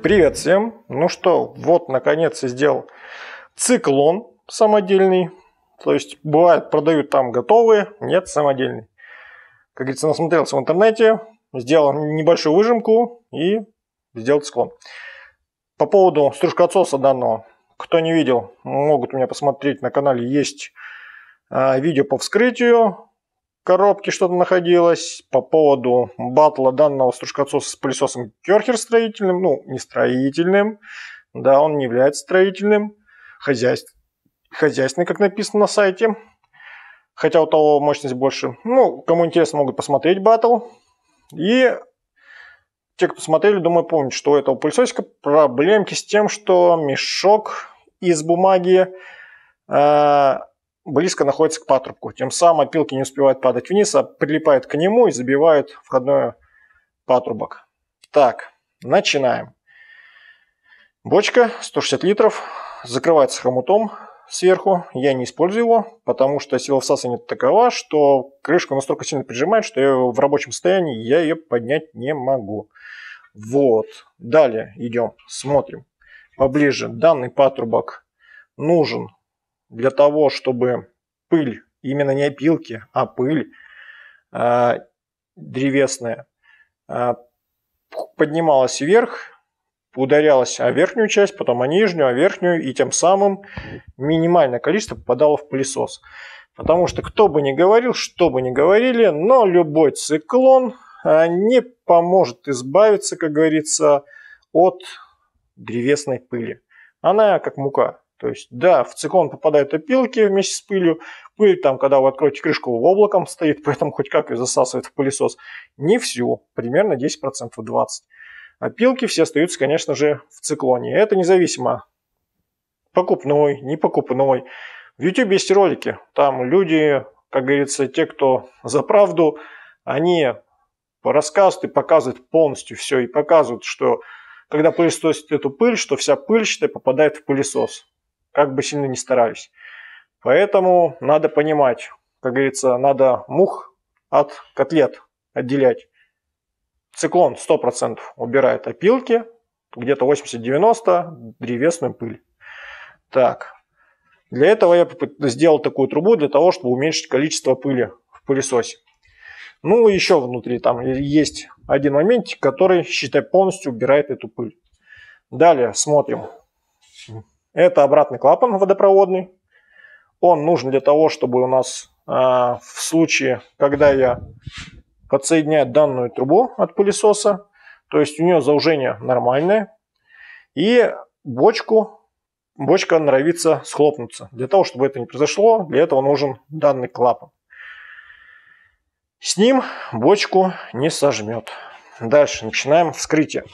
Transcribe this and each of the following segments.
Привет всем! Ну что, вот наконец я сделал циклон самодельный. То есть бывает продают там готовые, нет, самодельный. Как говорится, насмотрелся в интернете, сделал небольшую выжимку и сделал циклон. По поводу стружкоотсоса данного, кто не видел, могут у меня посмотреть на канале, есть видео по вскрытию коробки, что-то находилось. По поводу батла данного стружкоотсоса с пылесосом Керхер строительным, ну не строительным, да, он не является строительным, хозяйственный, как написано на сайте, хотя у того мощность больше. Ну, кому интересно, могут посмотреть батл. И те, кто смотрели, думаю, помнят, что у этого пылесосика проблемки с тем, что мешок из бумаги близко находится к патрубку. Тем самым опилки не успевают падать вниз, а прилипают к нему и забивают входной патрубок. Так, начинаем. Бочка 160 литров, закрывается хомутом сверху. Я не использую его, потому что сила всасывания такова, что крышку настолько сильно прижимает, что в рабочем состоянии я ее поднять не могу. Вот. Далее идем, смотрим поближе. Данный патрубок нужен для того, чтобы пыль, именно не опилки, а пыль древесная, поднималась вверх, ударялась о верхнюю часть, потом о нижнюю, о верхнюю, и тем самым минимальное количество попадало в пылесос. Потому что кто бы ни говорил, что бы ни говорили, но любой циклон не поможет избавиться, как говорится, от древесной пыли. Она как мука. То есть, да, в циклон попадают опилки вместе с пылью. Пыль там, когда вы откроете крышку, облаком стоит, поэтому хоть как ее засасывает в пылесос. Не всю, примерно 10%, 20%. Опилки все остаются, конечно же, в циклоне. Это независимо, покупной, не покупной. В YouTube есть ролики, там люди, как говорится, те, кто за правду, они рассказывают и показывают полностью все. И показывают, что когда пылесосят эту пыль, что вся пыль, считай, попадает в пылесос. Как бы сильно ни старались. Поэтому надо понимать, как говорится, надо мух от котлет отделять. Циклон 100% убирает опилки, где-то 80-90% древесную пыль. Так, для этого я сделал такую трубу, для того, чтобы уменьшить количество пыли в пылесосе. Ну, еще внутри там есть один моментик, который, считай, полностью убирает эту пыль. Далее смотрим. Это обратный клапан водопроводный. Он нужен для того, чтобы у нас в случае, когда я подсоединяю данную трубу от пылесоса, то есть у нее заужение нормальное, и бочка норовится схлопнуться. Для того, чтобы это не произошло, для этого нужен данный клапан. С ним бочку не сожмет. Дальше начинаем вскрытие.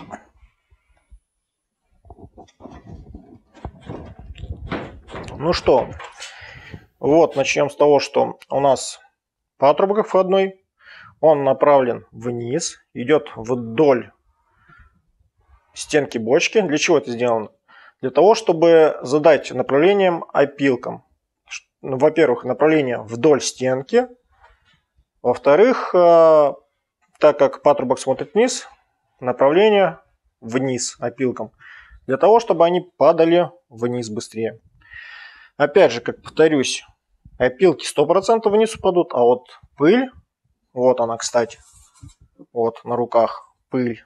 Ну что, вот начнем с того, что у нас патрубок входной, он направлен вниз, идет вдоль стенки бочки. Для чего это сделано? Для того, чтобы задать направлением опилкам. Во-первых, направление вдоль стенки. Во-вторых, так как патрубок смотрит вниз, направление вниз опилкам. Для того, чтобы они падали вниз быстрее. Опять же, как повторюсь, опилки 100% вниз упадут, а вот пыль, вот она, кстати, вот на руках пыль.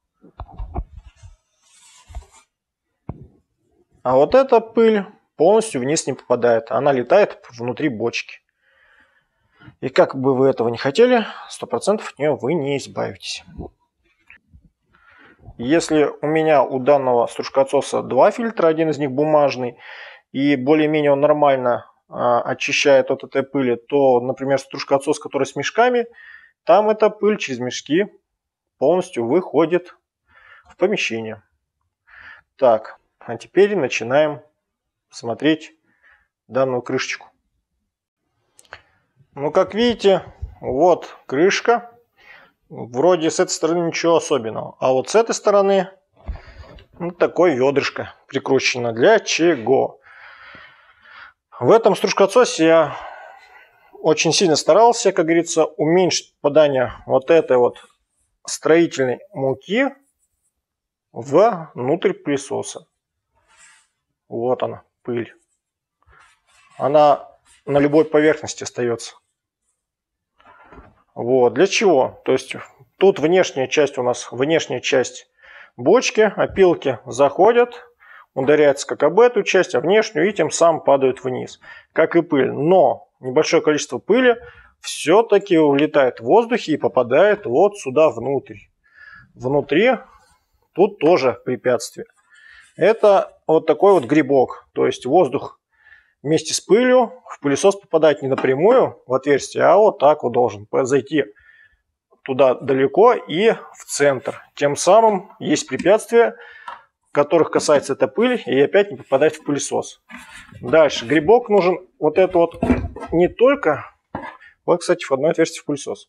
А вот эта пыль полностью вниз не попадает, она летает внутри бочки. И как бы вы этого не хотели, 100% от нее вы не избавитесь. Если у данного стружкоотсоса два фильтра, один из них бумажный, и более-менее он нормально очищает от этой пыли, то, например, стружкоотсос, который с мешками, там эта пыль через мешки полностью выходит в помещение. Так, а теперь начинаем смотреть данную крышечку. Ну, как видите, вот крышка. Вроде с этой стороны ничего особенного. А вот с этой стороны вот такое ведрышко прикручено. Для чего? В этом стружкоотсосе я очень сильно старался, как говорится, уменьшить попадание вот этой вот строительной муки внутрь пылесоса. Вот она, пыль. Она на любой поверхности остается. Вот, для чего? То есть тут внешняя часть у нас, внешняя часть бочки, опилки заходят, ударяются как об эту часть, а внешнюю, и тем самым падают вниз, как и пыль. Но небольшое количество пыли все-таки улетает в воздухе и попадает вот сюда внутрь. Внутри тут тоже препятствие. Это вот такой вот грибок, то есть воздух вместе с пылью в пылесос попадает не напрямую в отверстие, а вот так вот должен зайти туда далеко и в центр. Тем самым есть препятствия, которых касается эта пыль, и опять не попадает в пылесос. Дальше. Грибок нужен вот это вот не только... Вот, кстати, входное отверстие в пылесос.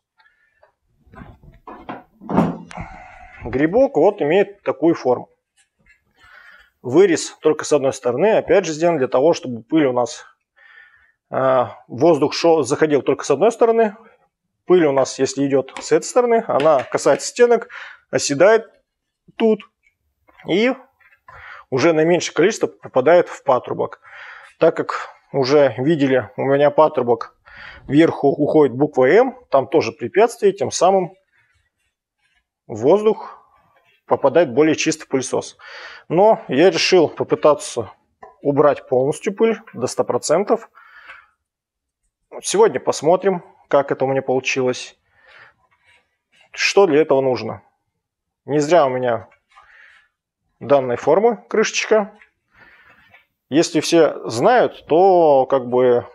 Грибок вот имеет такую форму. Вырез только с одной стороны, опять же сделан для того, чтобы пыль у нас, воздух заходил только с одной стороны. Пыль у нас, если идет с этой стороны, она касается стенок, оседает тут и уже на меньшее количество попадает в патрубок. Так как уже видели, у меня патрубок вверху уходит буква М, там тоже препятствие, тем самым воздух попадает более чистый пылесос. Но я решил попытаться убрать полностью пыль до 100%. Сегодня посмотрим, как это у меня получилось. Что для этого нужно. Не зря у меня данной формы крышечка. Если все знают, то как бы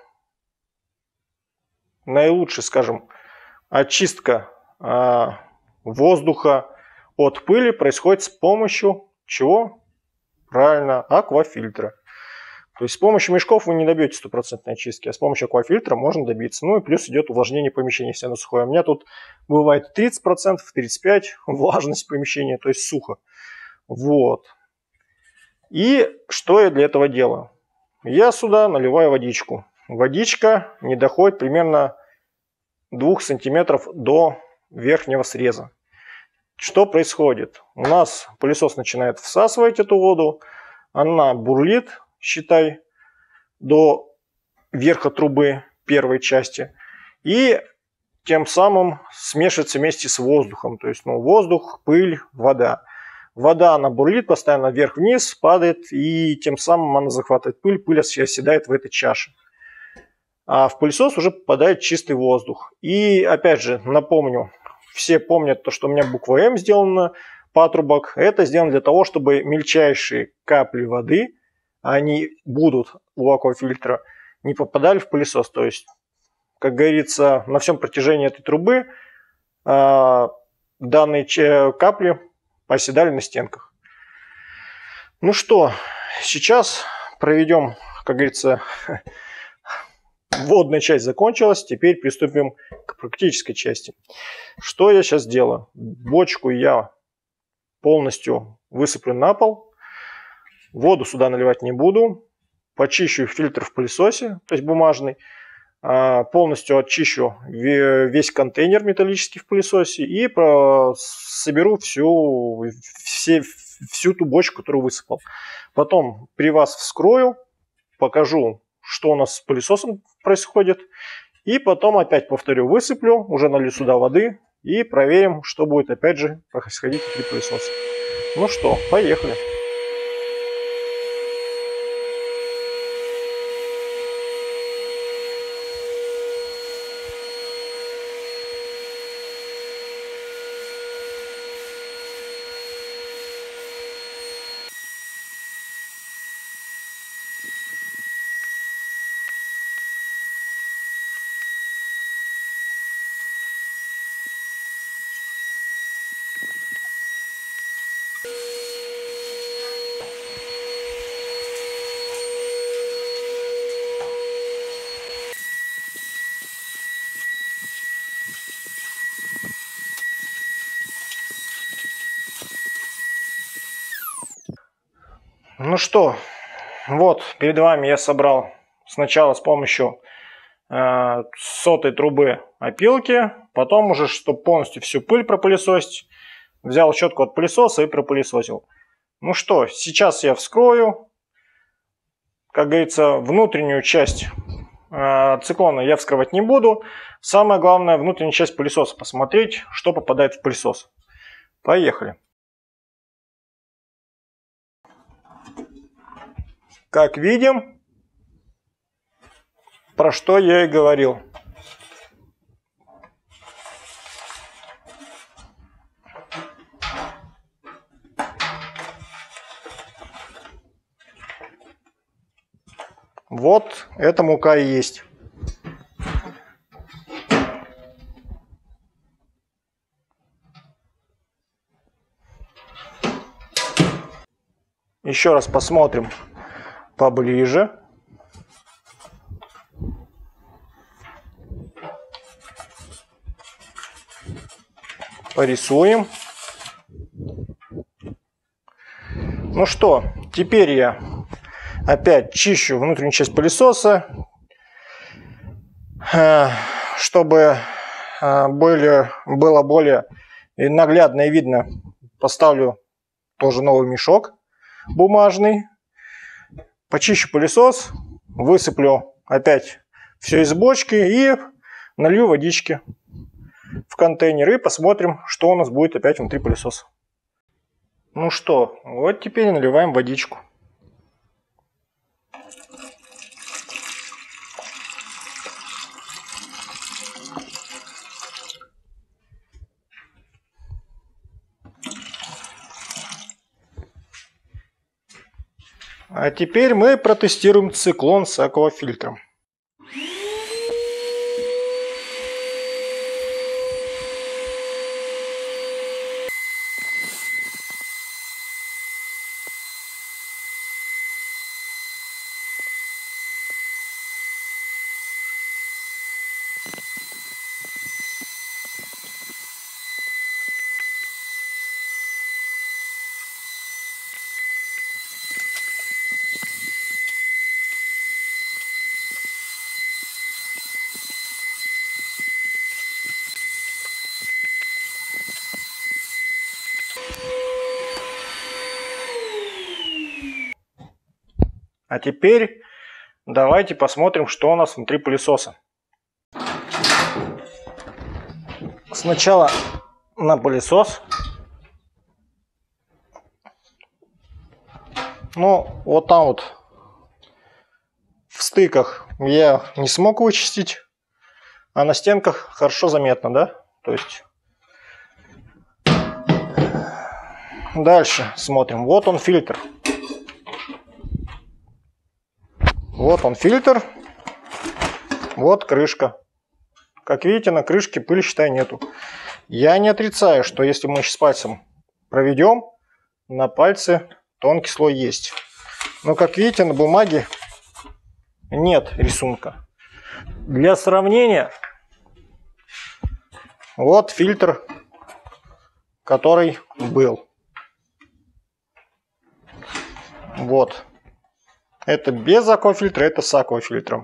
наилучшая, скажем, очистка воздуха от пыли происходит с помощью чего? Правильно, аквафильтра. То есть с помощью мешков вы не добьетесь стопроцентной очистки, а с помощью аквафильтра можно добиться. Ну и плюс идет увлажнение помещения, если оно сухое. У меня тут бывает 30%, 35% влажность помещения, то есть сухо. Вот. И что я для этого делаю? Я сюда наливаю водичку. Водичка не доходит примерно 2 сантиметров до верхнего среза. Что происходит? У нас пылесос начинает всасывать эту воду, она бурлит, считай, до верха трубы первой части, и тем самым смешивается вместе с воздухом. То есть воздух, пыль, вода. Вода, она бурлит, постоянно вверх-вниз падает, и тем самым она захватывает пыль, пыль оседает в этой чаше. А в пылесос уже попадает чистый воздух. И опять же, напомню, все помнят то, что у меня буква М сделана, патрубок. Это сделано для того, чтобы мельчайшие капли воды, они будут у аквафильтра, не попадали в пылесос. То есть, как говорится, на всем протяжении этой трубы данные капли оседали на стенках. Ну что, сейчас проведем, как говорится, вводная часть закончилась, теперь приступим к практической части. Что я сейчас делаю? Бочку я полностью высыплю на пол, воду сюда наливать не буду, почищу фильтр в пылесосе, то есть бумажный, полностью очищу весь контейнер металлический в пылесосе и соберу всю ту бочку, которую высыпал. Потом при вас вскрою, покажу, что у нас с пылесосом происходит. И потом опять повторю, высыплю, уже налью сюда воды и проверим, что будет опять же происходить при пылесосе. Ну что, поехали. Ну что, вот перед вами я собрал сначала с помощью сотой трубы опилки, потом уже, чтобы полностью всю пыль пропылесосить, взял щетку от пылесоса и пропылесосил. Ну что, сейчас я вскрою. Как говорится, внутреннюю часть циклона я вскрывать не буду. Самое главное, внутреннюю часть пылесоса посмотреть, что попадает в пылесос. Поехали. Как видим, про что я и говорил. Вот эта мука и есть. Еще раз посмотрим поближе. Порисуем. Ну что, теперь я опять чищу внутреннюю часть пылесоса, чтобы было более наглядно и видно. Поставлю тоже новый мешок бумажный, почищу пылесос, высыплю опять все из бочки и налью водички в контейнер и посмотрим, что у нас будет опять внутри пылесоса. Ну что, вот теперь наливаем водичку. А теперь мы протестируем циклон с аквафильтром. А теперь давайте посмотрим, что у нас внутри пылесоса. Сначала на пылесос. Ну, вот там вот в стыках я не смог вычистить, а на стенках хорошо заметно, да? То есть дальше смотрим. Вот он фильтр. Вот он фильтр. Вот крышка. Как видите, на крышке пыли, считай, нету. Я не отрицаю, что если мы сейчас пальцем проведем, на пальце тонкий слой есть. Но, как видите, на бумаге нет рисунка. Для сравнения, вот фильтр, который был. Вот. Это без аквафильтра, это с аквафильтром.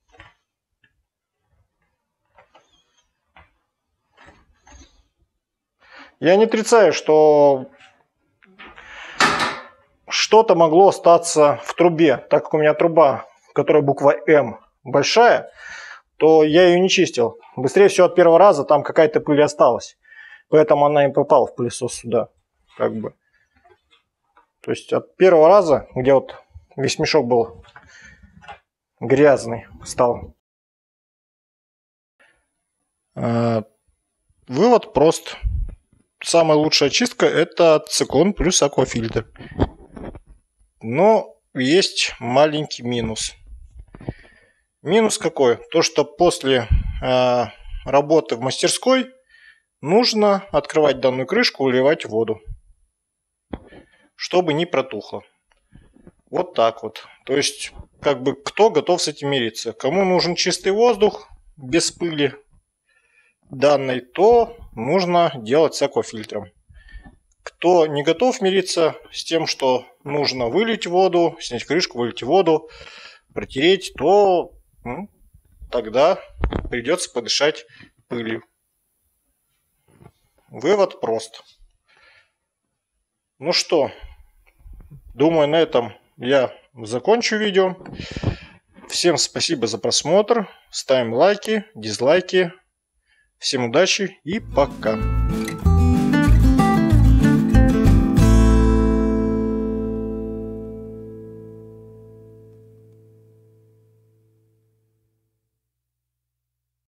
Я не отрицаю, что что-то могло остаться в трубе. Так как у меня труба, которая буква М, большая, то я ее не чистил. Быстрее всего от первого раза там какая-то пыль осталась. Поэтому она и попала в пылесос сюда. Как бы. То есть от первого раза, где вот весь мешок был грязный, стал. Вывод прост. Самая лучшая чистка — это циклон плюс аквафильтр. Но есть маленький минус. Минус какой? То, что после работы в мастерской нужно открывать данную крышку, выливать воду, чтобы не протухло. Вот так вот. То есть, как бы, кто готов с этим мириться? Кому нужен чистый воздух без пыли данной, то нужно делать с аквафильтром. Кто не готов мириться с тем, что нужно вылить воду, снять крышку, вылить воду, протереть, то тогда придется подышать пылью. Вывод прост. Ну что, думаю, на этом я закончу видео. Всем спасибо за просмотр. Ставим лайки, дизлайки. Всем удачи и пока.